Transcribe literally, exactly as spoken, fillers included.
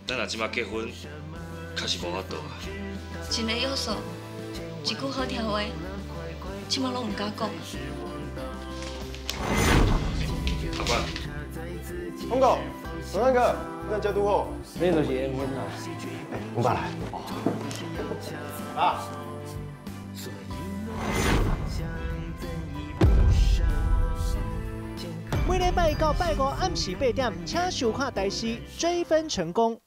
咱若即马结婚，确实无法度啊。 一个约束，一句好听话，即马拢唔敢讲。 阿官， 通告，总三哥，那家督后， 恁就是缘分啦。 哎，我爸来。啊。 每礼拜到拜五暗时八点，请收看台视追分成功。